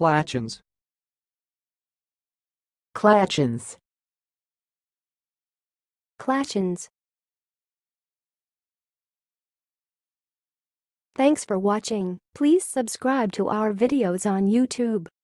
clachans, clachans, clachans. Thanks for watching. Please subscribe to our videos on YouTube.